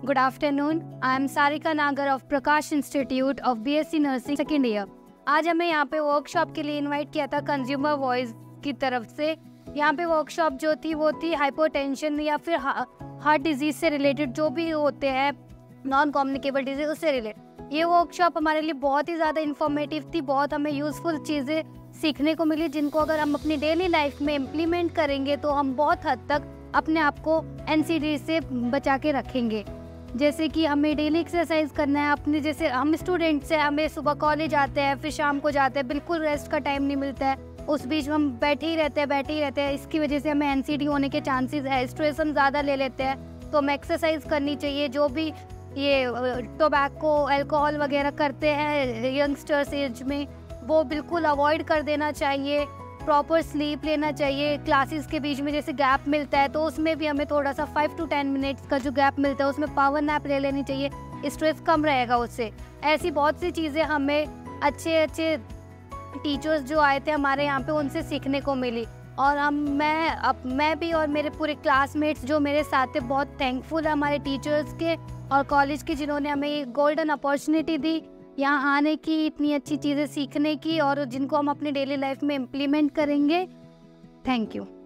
Good afternoon. I am Sarika Nagar of Prakash Institute of BSc Nursing second year. आज हमें यहाँ पे workshop के लिए इनवाइट किया था कंज्यूमर वॉइस की तरफ से। यहाँ पे वर्कशॉप जो थी वो थी हाइपरटेंशन या फिर हार्ट डिजीज से रिलेटेड जो भी होते हैं, नॉन कम्युनिकेबल डिजीज, उससे रिलेटेड। ये वर्कशॉप हमारे लिए बहुत ही ज़्यादा इन्फॉर्मेटिव थी। बहुत हमें यूज़फुल चीज़ें सीखने को मिली जिनको अगर हम अपनी डेली लाइफ में इम्प्लीमेंट करेंगे तो हम बहुत हद तक अपने आप को NCD से बचा के रखेंगे। जैसे कि हमें डेली एक्सरसाइज करना है अपने, जैसे हम स्टूडेंट्स हैं, हमें सुबह कॉलेज आते हैं फिर शाम को जाते हैं, बिल्कुल रेस्ट का टाइम नहीं मिलता है, उस बीच हम बैठे ही रहते हैं। इसकी वजह से हमें NCD होने के चांसेस है। स्ट्रेस हम ज़्यादा ले लेते हैं, तो हमें एक्सरसाइज करनी चाहिए। जो भी ये टोबैको अल्कोहल वगैरह करते हैं यंगस्टर्स एज में, वो बिल्कुल अवॉइड कर देना चाहिए। प्रॉपर स्लीप लेना चाहिए। क्लासेस के बीच में जैसे गैप मिलता है तो उसमें भी हमें थोड़ा सा 5 to 10 मिनट्स का जो गैप मिलता है उसमें पावर नैप ले लेनी चाहिए। स्ट्रेस कम रहेगा उससे। ऐसी बहुत सी चीज़ें हमें अच्छे टीचर्स जो आए थे हमारे यहाँ पे उनसे सीखने को मिली। और मैं भी और मेरे पूरे क्लासमेट्स जो मेरे साथ थे बहुत थैंकफुल है हमारे टीचर्स के और कॉलेज के, जिन्होंने हमें ये गोल्डन अपॉर्चुनिटी दी यहाँ आने की, इतनी अच्छी चीज़ें सीखने की, और जिनको हम अपनी डेली लाइफ में इम्प्लीमेंट करेंगे। Thank you.